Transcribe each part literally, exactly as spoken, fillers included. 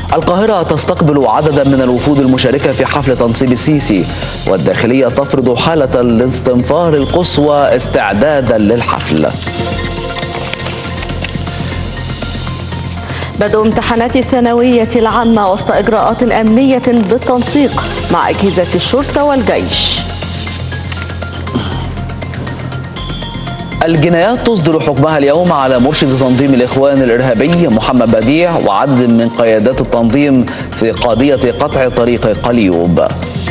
القاهرة تستقبل عددا من الوفود المشاركة في حفل تنصيب السيسي، والداخلية تفرض حالة الاستنفار القصوى استعدادا للحفل. بدء امتحانات الثانوية العامة وسط إجراءات أمنية بالتنسيق مع أجهزة الشرطة والجيش. الجنايات تصدر حكمها اليوم على مرشد تنظيم الإخوان الإرهابي محمد بديع وعدد من قيادات التنظيم في قضية قطع طريق قليوب.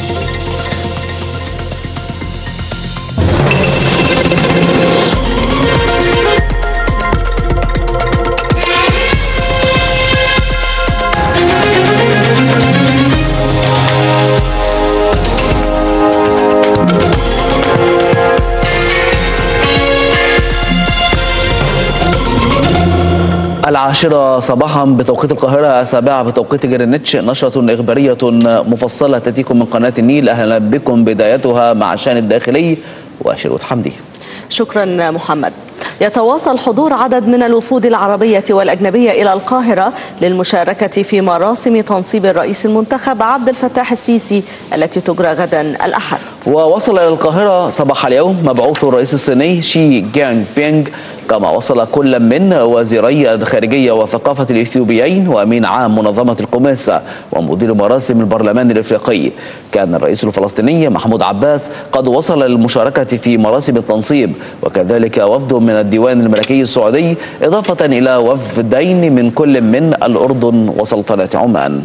العاشرة صباحا بتوقيت القاهرة، السابعة بتوقيت جرينتش، نشرة إخبارية مفصلة تأتيكم من قناة النيل. أهلا بكم، بدايتها مع الشأن الداخلي وشروط حمدي. شكرا محمد. يتواصل حضور عدد من الوفود العربية والأجنبية إلى القاهرة للمشاركة في مراسم تنصيب الرئيس المنتخب عبد الفتاح السيسي التي تجرى غدا الأحد. ووصل إلى القاهرة صباح اليوم مبعوث الرئيس الصيني شي جينغ بينغ، كما وصل كل من وزيري الخارجية والثقافة الإثيوبيين وأمين عام منظمة القماسة ومدير مراسم البرلمان الإفريقي. كان الرئيس الفلسطيني محمود عباس قد وصل للمشاركة في مراسم التنصيب، وكذلك وفد من الديوان الملكي السعودي، إضافة إلى وفدين من كل من الأردن وسلطنة عمان.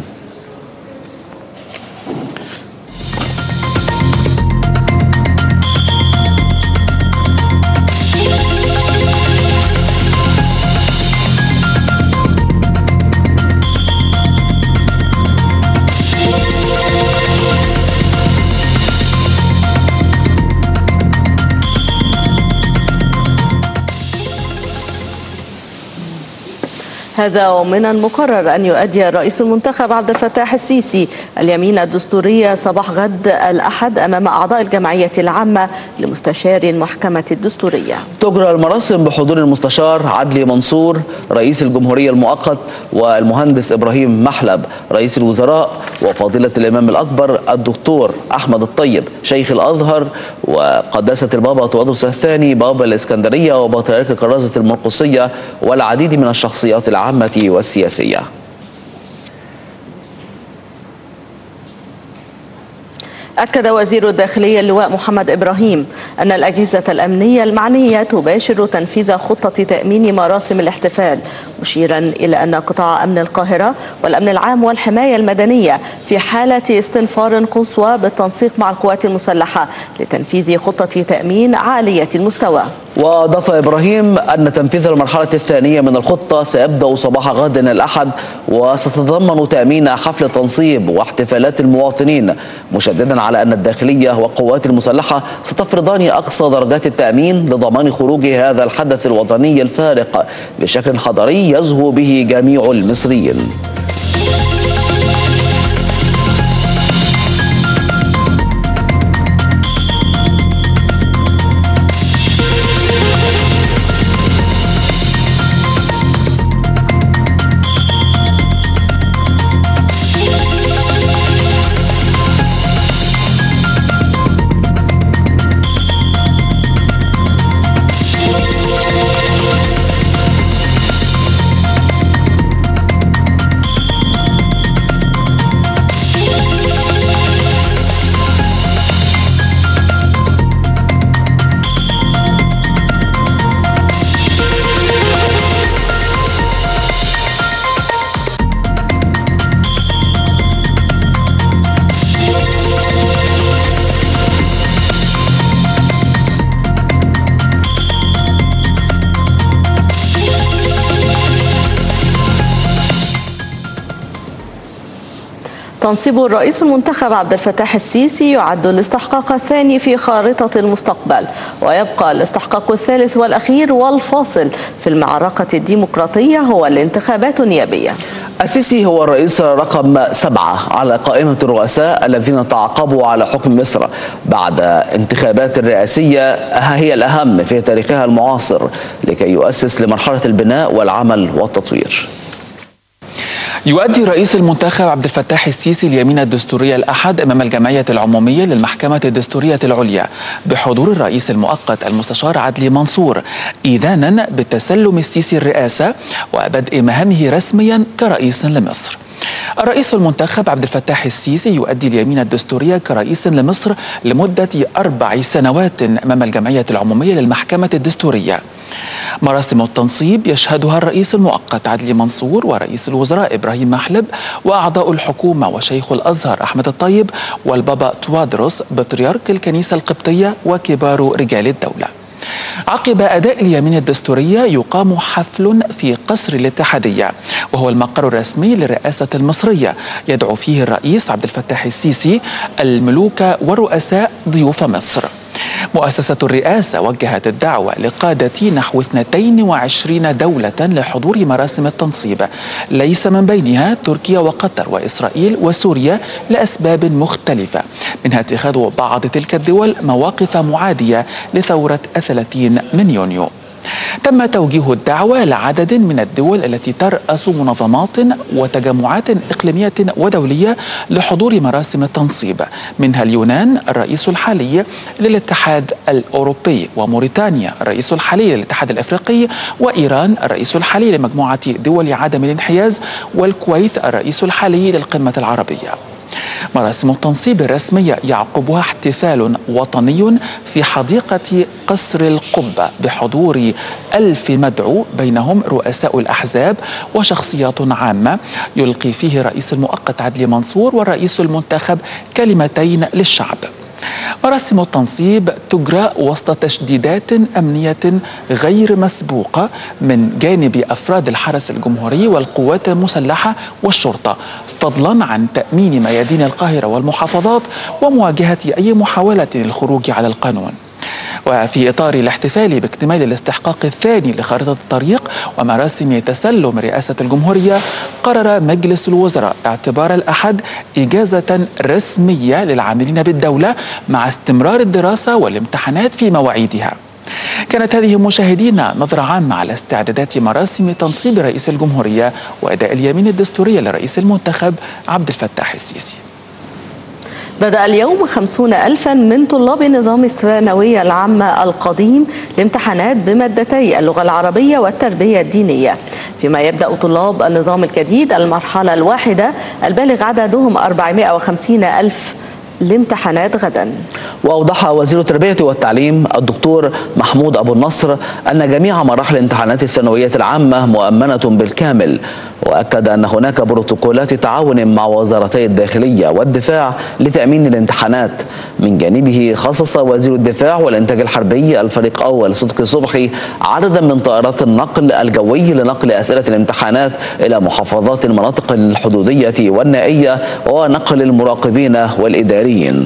هذا ومن المقرر أن يؤدي الرئيس المنتخب عبد الفتاح السيسي اليمين الدستورية صباح غد الأحد أمام أعضاء الجمعية العامة لمستشار المحكمة الدستورية. تجرى المراسم بحضور المستشار عدلي منصور رئيس الجمهورية المؤقت، والمهندس إبراهيم محلب رئيس الوزراء، وفضيلة الإمام الأكبر الدكتور أحمد الطيب شيخ الأزهر، وقداسة البابا تودرس الثاني بابا الإسكندرية وبطريرك كرازة المرقسية، والعديد من الشخصيات العامة والسياسية. أكد وزير الداخلية اللواء محمد إبراهيم أن الأجهزة الأمنية المعنية تباشر تنفيذ خطة تأمين مراسم الاحتفال، مشيرا إلى أن قطاع أمن القاهرة والأمن العام والحماية المدنية في حالة استنفار قصوى بالتنسيق مع القوات المسلحة لتنفيذ خطة تأمين عالية المستوى. وأضاف إبراهيم أن تنفيذ المرحلة الثانية من الخطة سيبدأ صباح غد الأحد، وستتضمن تأمين حفل تنصيب واحتفالات المواطنين، مشددا على أن الداخلية والقوات المسلحة ستفرضان أقصى درجات التأمين لضمان خروج هذا الحدث الوطني الفارق بشكل حضاري يزهو به جميع المصريين. تنصيب الرئيس المنتخب عبد الفتاح السيسي يعد الاستحقاق الثاني في خارطة المستقبل، ويبقى الاستحقاق الثالث والأخير والفاصل في المعركة الديمقراطية هو الانتخابات النيابية. السيسي هو الرئيس رقم سبعة على قائمة الرؤساء الذين تعاقبوا على حكم مصر بعد انتخابات رئاسية هي الأهم في تاريخها المعاصر، لكي يؤسس لمرحلة البناء والعمل والتطوير. يؤدي رئيس المنتخب عبد الفتاح السيسي اليمين الدستورية الأحد أمام الجمعية العمومية للمحكمة الدستورية العليا بحضور الرئيس المؤقت المستشار عدلي منصور، إذانا بتسلم السيسي الرئاسة وبدء مهامه رسميا كرئيس لمصر. الرئيس المنتخب عبد الفتاح السيسي يؤدي اليمين الدستورية كرئيس لمصر لمدة أربع سنوات أمام الجمعية العمومية للمحكمة الدستورية. مراسم التنصيب يشهدها الرئيس المؤقت عدلي منصور ورئيس الوزراء إبراهيم محلب وأعضاء الحكومة وشيخ الأزهر أحمد الطيب والبابا توادرس بطريرك الكنيسة القبطية وكبار رجال الدولة. عقب أداء اليمين الدستورية يقام حفل في قصر الاتحادية وهو المقر الرسمي للرئاسة المصرية، يدعو فيه الرئيس عبد الفتاح السيسي الملوك والرؤساء ضيوف مصر. مؤسسة الرئاسة وجهت الدعوة لقادة نحو اثنتين وعشرين دولة لحضور مراسم التنصيب، ليس من بينها تركيا وقطر وإسرائيل وسوريا لأسباب مختلفة، منها اتخاذ بعض تلك الدول مواقف معادية لثورة الثلاثين من يونيو. تم توجيه الدعوة لعدد من الدول التي ترأس منظمات وتجمعات إقليمية ودولية لحضور مراسم التنصيب، منها اليونان الرئيس الحالي للاتحاد الأوروبي، وموريتانيا الرئيس الحالي للاتحاد الأفريقي، وإيران الرئيس الحالي لمجموعة دول عدم الانحياز، والكويت الرئيس الحالي للقمة العربية. مراسم التنصيب الرسمية يعقبها احتفال وطني في حديقة قصر القبة بحضور ألف مدعو بينهم رؤساء الأحزاب وشخصيات عامة، يلقي فيه رئيس المؤقت عدلي منصور والرئيس المنتخب كلمتين للشعب. مراسم التنصيب تجرى وسط تشديدات أمنية غير مسبوقة من جانب أفراد الحرس الجمهوري والقوات المسلحة والشرطة، فضلا عن تأمين ميادين القاهرة والمحافظات ومواجهة أي محاولة للخروج على القانون. وفي إطار الاحتفال باكتمال الاستحقاق الثاني لخارطة الطريق ومراسم تسلم رئاسة الجمهورية، قرر مجلس الوزراء اعتبار الأحد إجازة رسمية للعاملين بالدولة مع استمرار الدراسة والامتحانات في مواعيدها. كانت هذه مشاهدينا نظرة عامة على استعدادات مراسم تنصيب رئيس الجمهورية وأداء اليمين الدستورية لرئيس المنتخب عبد الفتاح السيسي. بدأ اليوم خمسون ألفا من طلاب نظام الثانوية العامة القديم الامتحانات بمادتي اللغة العربية والتربية الدينية، فيما يبدأ طلاب النظام الجديد المرحلة الواحدة البالغ عددهم أربعمائة وخمسين ألف الامتحانات غدا. وأوضح وزير التربية والتعليم الدكتور محمود أبو النصر أن جميع مراحل امتحانات الثانوية العامة مؤمنة بالكامل، وأكد أن هناك بروتوكولات تعاون مع وزارتي الداخلية والدفاع لتأمين الامتحانات. من جانبه خصص وزير الدفاع والإنتاج الحربي الفريق أول صدقي صبحي عددا من طائرات النقل الجوي لنقل أسئلة الامتحانات إلى محافظات المناطق الحدودية والنائية ونقل المراقبين والإداريين.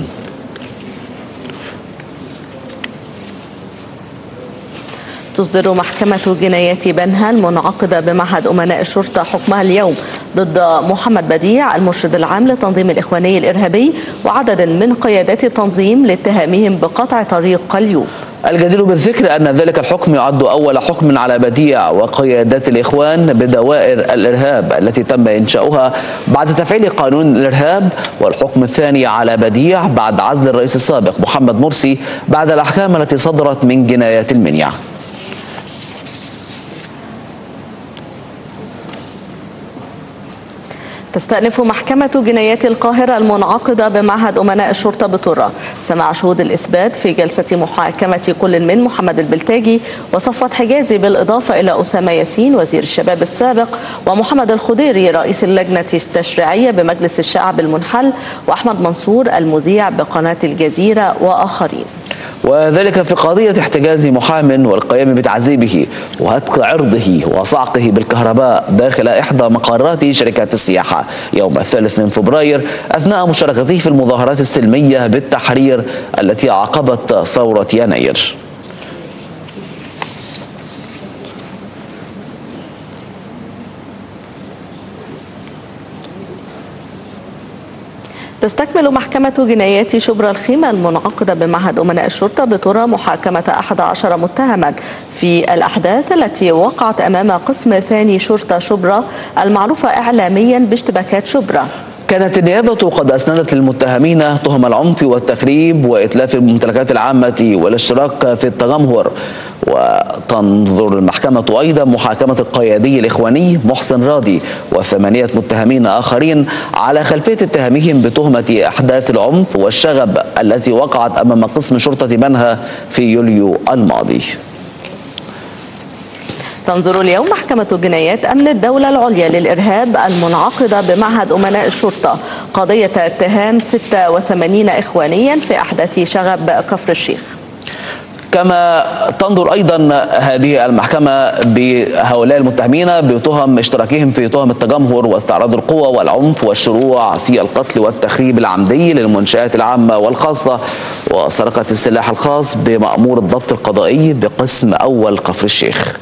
تصدر محكمة جنايات بنها المنعقدة بمعهد أمناء الشرطة حكمها اليوم ضد محمد بديع المرشد العام لتنظيم الإخواني الإرهابي وعدد من قيادات التنظيم لاتهامهم بقطع طريق قليوب. الجدير بالذكر أن ذلك الحكم يعد أول حكم على بديع وقيادات الإخوان بدوائر الإرهاب التي تم إنشاؤها بعد تفعيل قانون الإرهاب، والحكم الثاني على بديع بعد عزل الرئيس السابق محمد مرسي بعد الأحكام التي صدرت من جنايات المنيا. تستأنف محكمة جنايات القاهرة المنعقدة بمعهد أمناء الشرطة بطرة سماع شهود الإثبات في جلسة محاكمة كل من محمد البلتاجي وصفوت حجازي، بالإضافة إلى أسامة ياسين وزير الشباب السابق ومحمد الخضيري رئيس اللجنة التشريعية بمجلس الشعب المنحل وأحمد منصور المذيع بقناة الجزيرة وآخرين. وذلك في قضية احتجاز محام والقيام بتعذيبه وهتك عرضه وصعقه بالكهرباء داخل إحدى مقرات شركات السياحة يوم الثالث من فبراير أثناء مشاركته في المظاهرات السلمية بالتحرير التي عقبت ثورة يناير. تستكمل محكمة جنايات شبرا الخيمة المنعقدة بمعهد أمناء الشرطة بطرة محاكمة أحد عشر متهما في الأحداث التي وقعت أمام قسم ثاني شرطة شبرا المعروفة إعلاميا باشتباكات شبرا. كانت النيابة قد أسندت للمتهمين تهم العنف والتخريب وإتلاف الممتلكات العامة والاشتراك في التجمهر. وتنظر المحكمة أيضا محاكمة القيادي الإخواني محسن راضي وثمانية متهمين آخرين على خلفية اتهامهم بتهمة أحداث العنف والشغب التي وقعت أمام قسم شرطة بنها في يوليو الماضي. تنظر اليوم محكمة جنايات أمن الدولة العليا للإرهاب المنعقدة بمعهد أمناء الشرطة قضية اتهام ستة وثمانين إخوانيا في أحداث شغب كفر الشيخ. كما تنظر أيضا هذه المحكمة بهؤلاء المتهمين بتهم اشتراكهم في تهم التجمهر واستعراض القوى والعنف والشروع في القتل والتخريب العمدي للمنشآت العامة والخاصة وسرقة السلاح الخاص بمأمور الضبط القضائي بقسم أول كفر الشيخ.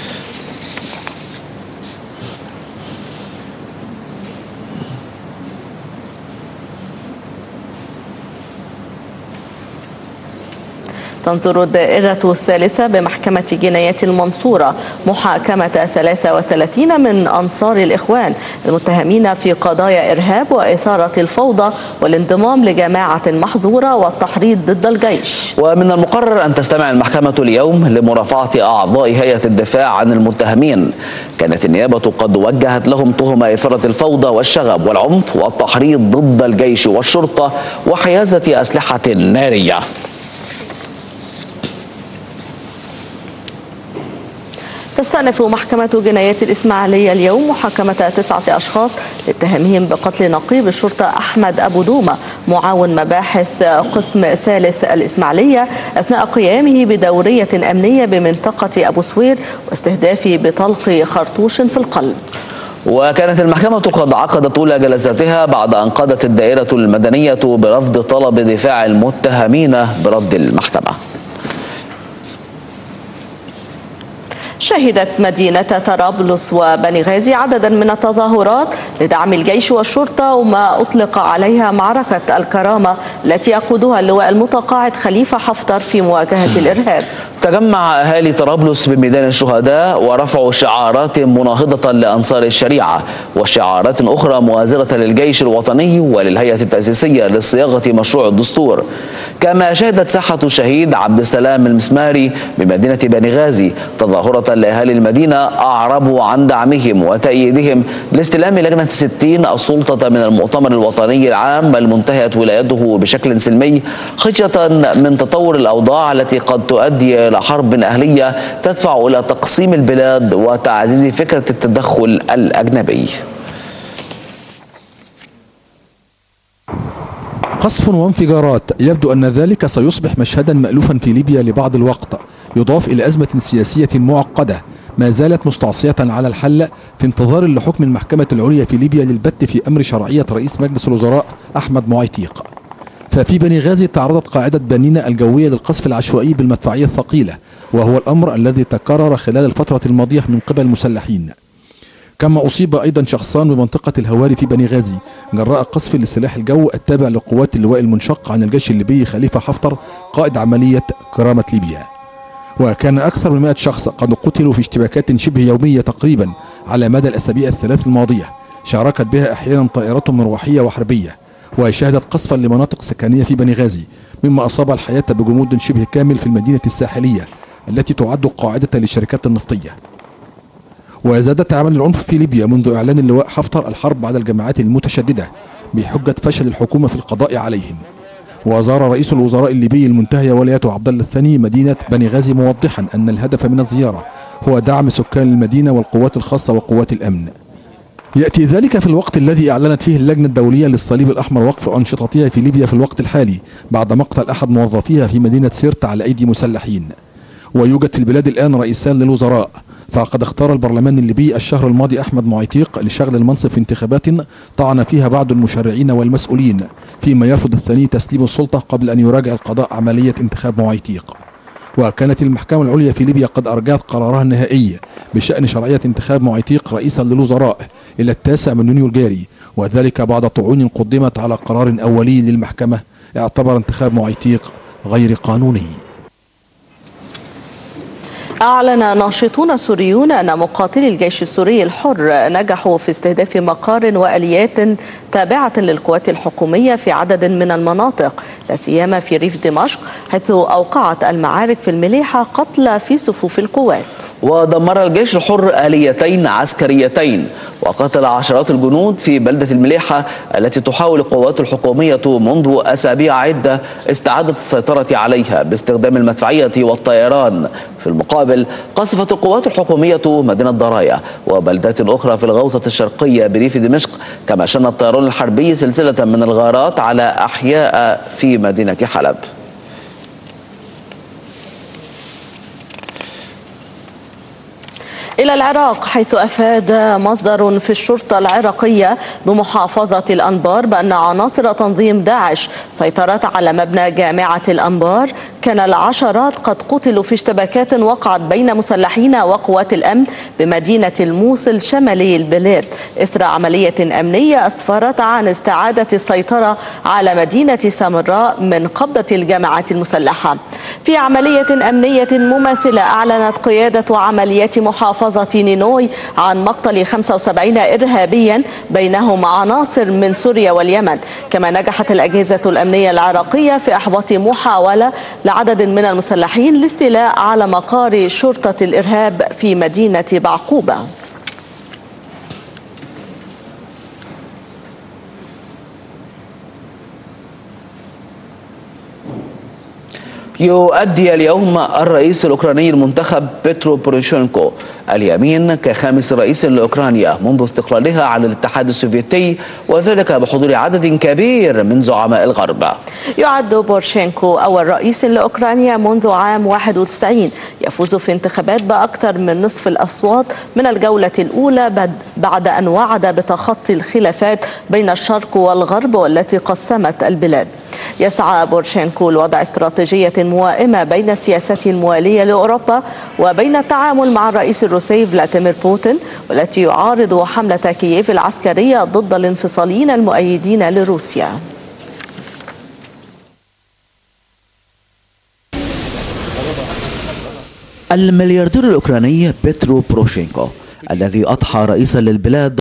تنظر الدائرة الثالثة بمحكمة جنايات المنصورة محاكمة ثلاثة وثلاثين من أنصار الإخوان المتهمين في قضايا إرهاب وإثارة الفوضى والانضمام لجماعة محظورة والتحريض ضد الجيش. ومن المقرر أن تستمع المحكمة اليوم لمرافعة أعضاء هيئة الدفاع عن المتهمين. كانت النيابة قد وجهت لهم تهم إثارة الفوضى والشغب والعنف والتحريض ضد الجيش والشرطة وحيازة أسلحة نارية. تستأنف محكمة جنايات الإسماعيلية اليوم محاكمة تسعة أشخاص لاتهامهم بقتل نقيب الشرطة أحمد أبو دومة معاون مباحث قسم ثالث الإسماعيلية أثناء قيامه بدورية أمنية بمنطقة أبو سوير واستهدافه بطلق خرطوش في القلب. وكانت المحكمة قد عقدت أولى جلساتها بعد أن قادت الدائرة المدنية برفض طلب دفاع المتهمين برد المحكمة. شهدت مدينة طرابلس وبني غازي عددا من التظاهرات لدعم الجيش والشرطة وما أطلق عليها معركة الكرامة التي يقودها اللواء المتقاعد خليفة حفتر في مواجهة الإرهاب. تجمع أهالي طرابلس بميدان الشهداء ورفعوا شعارات مناهضة لأنصار الشريعة وشعارات أخرى موازرة للجيش الوطني وللهيئة التأسيسية لصياغة مشروع الدستور. كما شهدت ساحة الشهيد عبد السلام المسماري بمدينة بني غازي تظاهرة لأهالي المدينة أعربوا عن دعمهم وتأييدهم لاستلام لجنة ستين السلطة من المؤتمر الوطني العام المنتهية ولايته بشكل سلمي خشية من تطور الأوضاع التي قد تؤدي إلى حرب أهلية تدفع إلى تقسيم البلاد وتعزيز فكرة التدخل الأجنبي. قصف وانفجارات، يبدو أن ذلك سيصبح مشهدا مألوفا في ليبيا لبعض الوقت، يضاف إلى أزمة سياسية معقدة ما زالت مستعصية على الحل في انتظار لحكم المحكمة العليا في ليبيا للبت في أمر شرعية رئيس مجلس الوزراء أحمد معيطيق. ففي بني غازي تعرضت قاعدة بنينا الجوية للقصف العشوائي بالمدفعية الثقيلة، وهو الأمر الذي تكرر خلال الفترة الماضية من قبل المسلحين. كما أصيب أيضا شخصان بمنطقة الهواري في بني غازي جراء قصف لسلاح الجو التابع لقوات اللواء المنشق عن الجيش الليبي خليفة حفتر قائد عملية كرامة ليبيا. وكان أكثر من مائة شخص قد قتلوا في اشتباكات شبه يومية تقريبا على مدى الأسابيع الثلاث الماضية شاركت بها أحيانا طائرات مروحية وحربية، وشهدت قصفا لمناطق سكنية في بني غازي مما أصاب الحياة بجمود شبه كامل في المدينة الساحلية التي تعد قاعدة للشركات النفطية. وزاد عمل العنف في ليبيا منذ إعلان اللواء حفتر الحرب على الجماعات المتشددة بحجة فشل الحكومة في القضاء عليهم. وزار رئيس الوزراء الليبي المنتهية ولايته عبد الله الثاني مدينة بني غازي موضحا أن الهدف من الزيارة هو دعم سكان المدينة والقوات الخاصة وقوات الأمن. يأتي ذلك في الوقت الذي أعلنت فيه اللجنة الدولية للصليب الأحمر وقف أنشطتها في ليبيا في الوقت الحالي بعد مقتل أحد موظفيها في مدينة سيرت على أيدي مسلحين. ويوجد في البلاد الآن رئيسان للوزراء، فقد اختار البرلمان الليبي الشهر الماضي أحمد معيطيق لشغل المنصب في انتخابات طعن فيها بعض المشرعين والمسؤولين، فيما يرفض الثاني تسليم السلطة قبل أن يراجع القضاء عملية انتخاب معيطيق. وكانت المحكمة العليا في ليبيا قد أرجعت قرارها النهائي بشأن شرعية انتخاب معيطيق رئيسا للوزراء إلى التاسع من يونيو الجاري، وذلك بعد طعون قدمت على قرار أولي للمحكمة اعتبر انتخاب معيطيق غير قانوني. أعلن ناشطون سوريون أن مقاتلي الجيش السوري الحر نجحوا في استهداف مقار وآليات تابعة للقوات الحكومية في عدد من المناطق، لا سيما في ريف دمشق، حيث أوقعت المعارك في المليحة قتلى في صفوف القوات. ودمر الجيش الحر آليتين عسكريتين وقتل عشرات الجنود في بلدة المليحة التي تحاول القوات الحكومية منذ أسابيع عدة استعادة السيطرة عليها باستخدام المدفعية والطيران. في المقابل قصفت القوات الحكومية مدينة درايا وبلدات أخرى في الغوطة الشرقية بريف دمشق، كما شن الطيران الحربي سلسلة من الغارات على أحياء في مدينة حلب. إلى العراق، حيث أفاد مصدر في الشرطة العراقية بمحافظة الأنبار بأن عناصر تنظيم داعش سيطرت على مبنى جامعة الأنبار. كان العشرات قد قتلوا في اشتباكات وقعت بين مسلحين وقوات الأمن بمدينة الموصل شمالي البلاد إثر عملية أمنية أسفرت عن استعادة السيطرة على مدينة سامراء من قبضة الجماعات المسلحة. في عملية أمنية مماثلة أعلنت قيادة عمليات محافظة نينوي عن مقتل خمسة وسبعين إرهابيا بينهم عناصر من سوريا واليمن. كما نجحت الأجهزة الأمنية العراقية في إحباط محاولة لعدد من المسلحين لاستيلاء على مقار شرطة الإرهاب في مدينة بعقوبة. يؤدي اليوم الرئيس الأوكراني المنتخب بيترو بوروشينكو اليمين كخامس رئيس لأوكرانيا منذ استقلالها عن الاتحاد السوفيتي، وذلك بحضور عدد كبير من زعماء الغرب. يعد بوروشينكو أول رئيس لأوكرانيا منذ عام واحد وتسعين يفوز في انتخابات بأكثر من نصف الأصوات من الجولة الأولى بعد أن وعد بتخطي الخلافات بين الشرق والغرب والتي قسمت البلاد. يسعى بوروشينكو لوضع استراتيجية موائمة بين السياسات الموالية لأوروبا وبين التعامل مع الرئيس الروسي فلاديمير بوتين، والتي يعارض حملة كييف العسكرية ضد الانفصاليين المؤيدين لروسيا. الملياردير الأوكراني بيترو بوروشينكو الذي أضحى رئيسا للبلاد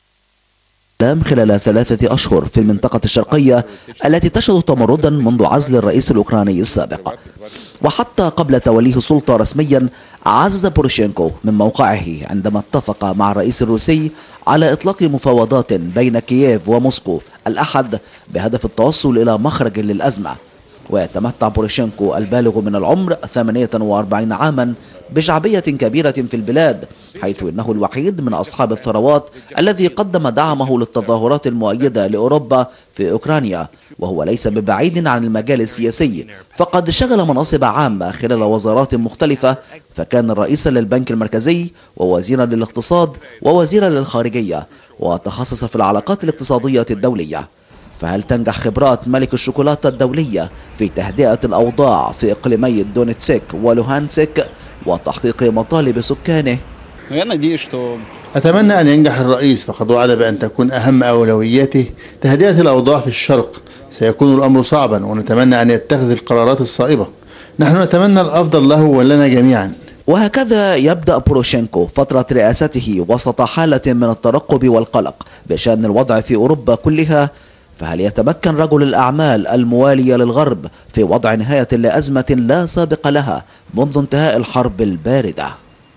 خلال ثلاثة أشهر في المنطقة الشرقية التي تشهد تمردا منذ عزل الرئيس الأوكراني السابق. وحتى قبل توليه السلطة رسميا عزز بوروشينكو من موقعه عندما اتفق مع الرئيس الروسي على إطلاق مفاوضات بين كييف وموسكو الأحد بهدف التوصل إلى مخرج للأزمة. ويتمتع بوروشينكو البالغ من العمر ثمانية وأربعين عاما بشعبية كبيرة في البلاد، حيث إنه الوحيد من أصحاب الثروات الذي قدم دعمه للتظاهرات المؤيدة لأوروبا في أوكرانيا، وهو ليس ببعيد عن المجال السياسي، فقد شغل مناصب عامة خلال وزارات مختلفة، فكان رئيسا للبنك المركزي ووزيرا للاقتصاد ووزيرا للخارجية، وتخصص في العلاقات الاقتصادية الدولية. فهل تنجح خبرات ملك الشوكولاتة الدولية في تهدئة الأوضاع في إقليمي دونيتسك ولوهانسك وتحقيق مطالب سكانه؟ أتمنى أن ينجح الرئيس، فقد وعد بأن تكون أهم أولوياته تهدئة الأوضاع في الشرق. سيكون الأمر صعبا ونتمنى أن يتخذ القرارات الصائبة. نحن نتمنى الأفضل له ولنا جميعا. وهكذا يبدأ بوروشينكو فترة رئاسته وسط حالة من الترقب والقلق بشأن الوضع في أوروبا كلها. فهل يتمكن رجل الأعمال الموالي للغرب في وضع نهاية لأزمة لا سابق لها منذ انتهاء الحرب الباردة؟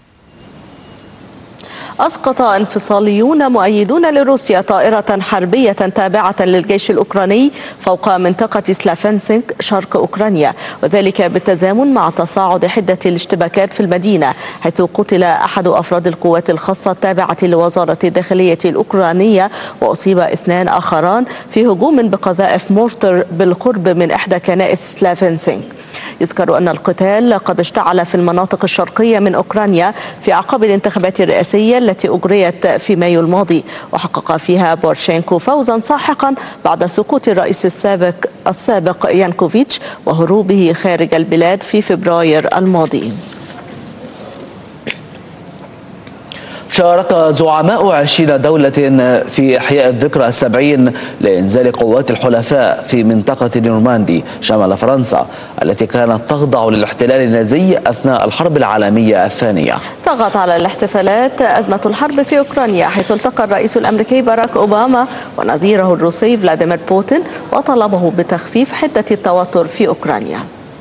أسقط انفصاليون مؤيدون لروسيا طائرة حربية تابعة للجيش الأوكراني فوق منطقة سلافنسك شرق أوكرانيا، وذلك بالتزامن مع تصاعد حدة الاشتباكات في المدينة، حيث قتل أحد أفراد القوات الخاصة التابعة لوزارة الداخلية الأوكرانية، وأصيب اثنان آخران في هجوم بقذائف مورتر بالقرب من إحدى كنائس سلافنسك. يذكر أن القتال قد اشتعل في المناطق الشرقية من أوكرانيا في أعقاب الانتخابات الرئاسية التي أجريت في مايو الماضي، وحقق فيها بورشينكو فوزا ساحقا بعد سقوط الرئيس السابق السابق يانكوفيتش وهروبه خارج البلاد في فبراير الماضي. شارك زعماء عشرين دولة في إحياء الذكرى السبعين لإنزال قوات الحلفاء في منطقة نورماندي شمال فرنسا التي كانت تخضع للاحتلال النازي أثناء الحرب العالمية الثانية. طغت على الاحتفالات أزمة الحرب في أوكرانيا، حيث التقى الرئيس الأمريكي باراك أوباما ونظيره الروسي فلاديمير بوتين وطلبه بتخفيف حدة التوتر في أوكرانيا.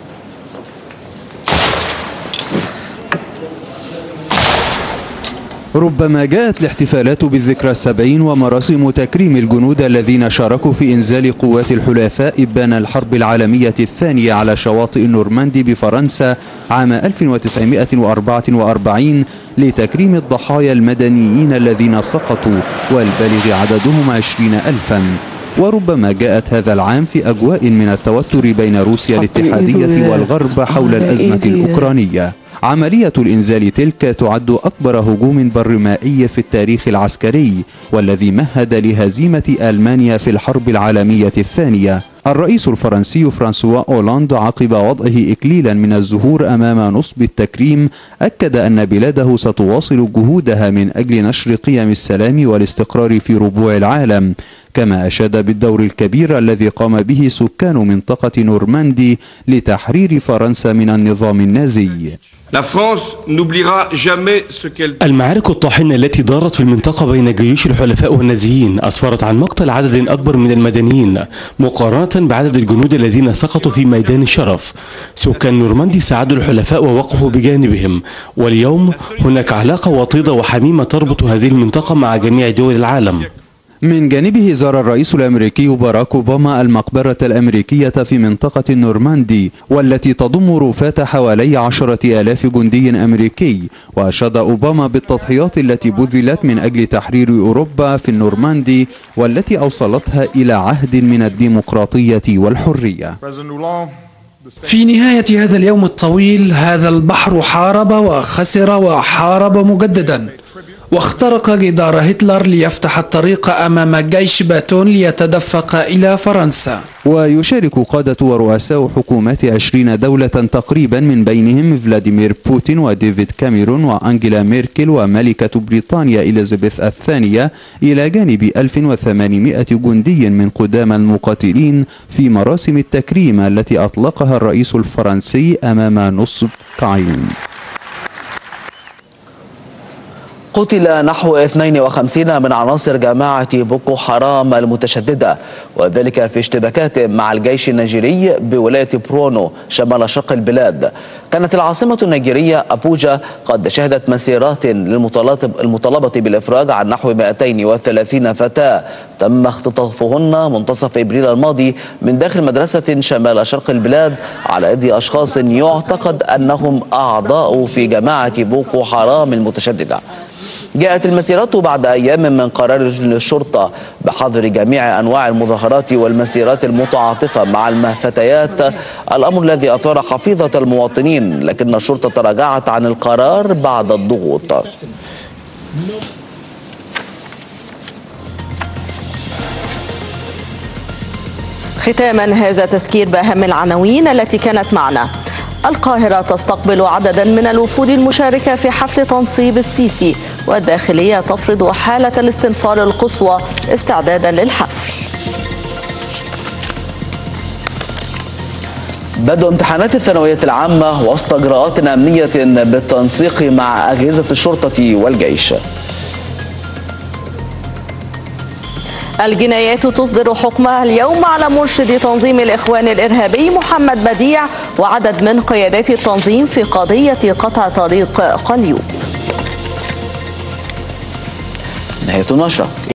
ربما جاءت الاحتفالات بالذكرى السبعين ومراسم تكريم الجنود الذين شاركوا في إنزال قوات الحلفاء إبان الحرب العالمية الثانية على شواطئ النورماندي بفرنسا عام ألف وتسعمائة وأربعة وأربعين لتكريم الضحايا المدنيين الذين سقطوا والبالغ عددهم عشرين ألفا. وربما جاءت هذا العام في أجواء من التوتر بين روسيا الاتحادية والغرب حول الأزمة الأوكرانية. عملية الإنزال تلك تعد أكبر هجوم برمائي في التاريخ العسكري والذي مهد لهزيمة ألمانيا في الحرب العالمية الثانية. الرئيس الفرنسي فرانسوا أولاند عقب وضعه إكليلا من الزهور أمام نصب التكريم أكد أن بلاده ستواصل جهودها من أجل نشر قيم السلام والاستقرار في ربوع العالم، كما أشاد بالدور الكبير الذي قام به سكان منطقة نورماندي لتحرير فرنسا من النظام النازي. المعارك الطاحنة التي دارت في المنطقة بين جيوش الحلفاء والنازيين أسفرت عن مقتل عدد أكبر من المدنيين مقارنة بعدد الجنود الذين سقطوا في ميدان الشرف. سكان نورماندي ساعدوا الحلفاء ووقفوا بجانبهم، واليوم هناك علاقة وطيدة وحميمة تربط هذه المنطقة مع جميع دول العالم. من جانبه زار الرئيس الأمريكي باراك أوباما المقبرة الأمريكية في منطقة النورماندي والتي تضم رفات حوالي عشرة آلاف جندي أمريكي، وأشاد أوباما بالتضحيات التي بذلت من أجل تحرير أوروبا في النورماندي والتي أوصلتها إلى عهد من الديمقراطية والحرية. في نهاية هذا اليوم الطويل هذا البحر حارب وخسر وحارب مجددا، واخترق جدار هتلر ليفتح الطريق أمام جيش باتون ليتدفق إلى فرنسا. ويشارك قادة ورؤساء حكومات عشرين دولة تقريبا من بينهم فلاديمير بوتين وديفيد كاميرون وأنجيلا ميركل وملكة بريطانيا إليزابيث الثانية إلى جانب ألف وثمانمائة جندي من قدام المقاتلين في مراسم التكريم التي أطلقها الرئيس الفرنسي أمام نصب كاين. قتل نحو اثنين وخمسين من عناصر جماعة بوكو حرام المتشددة، وذلك في اشتباكات مع الجيش النيجيري بولاية برونو شمال شرق البلاد. كانت العاصمة النيجيرية أبوجا قد شهدت مسيرات للمطالبة بالإفراج عن نحو مئتين وثلاثين فتاة تم اختطافهن منتصف إبريل الماضي من داخل مدرسة شمال شرق البلاد على يد أشخاص يعتقد أنهم أعضاء في جماعة بوكو حرام المتشددة. جاءت المسيرات بعد أيام من قرار الشرطة بحظر جميع أنواع المظاهرات والمسيرات المتعاطفة مع الفتيات، الأمر الذي أثار حفيظة المواطنين، لكن الشرطة تراجعت عن القرار بعد الضغوط. ختاما هذا تذكير بأهم العناوين التي كانت معنا. القاهرة تستقبل عددا من الوفود المشاركة في حفل تنصيب السيسي، والداخلية تفرض حالة الاستنفار القصوى استعدادا للحفل. بدء امتحانات الثانوية العامة وسط إجراءات أمنية بالتنسيق مع أجهزة الشرطة والجيش. الجنايات تصدر حكمها اليوم على مرشد تنظيم الإخوان الإرهابي محمد بديع وعدد من قيادات التنظيم في قضية قطع طريق قليوب. نهاية النشرة.